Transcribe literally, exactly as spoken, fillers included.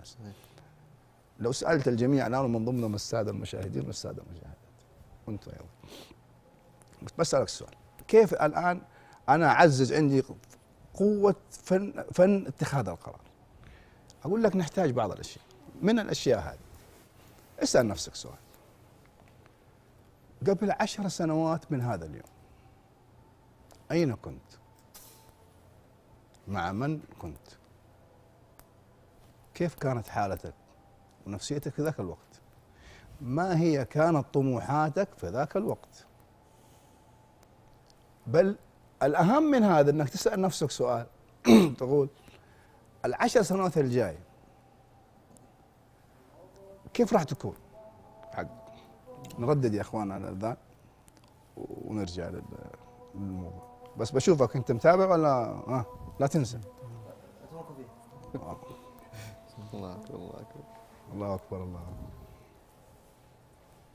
الناس. لو سألت الجميع الآن ومن ضمنهم السادة المشاهدين والسادة المشاهدات وأنتم أيضا، بس بسألك السؤال، كيف الآن أنا أعزز عندي قوة فن فن اتخاذ القرار؟ أقول لك نحتاج بعض الأشياء. من الأشياء هذه اسأل نفسك سؤال: قبل عشر سنوات من هذا اليوم أين كنت؟ مع من كنت؟ كيف كانت حالتك ونفسيتك في ذاك الوقت؟ ما هي كانت طموحاتك في ذاك الوقت؟ بل الأهم من هذا أنك تسأل نفسك سؤال تقول العشر سنوات الجاية كيف راح تكون؟ حق نردد يا اخوان على الأذان ونرجع للموضوع. بس بشوفك انت متابع ولا ها؟ لا تنسى. الله اكبر الله اكبر الله اكبر الله أكبر.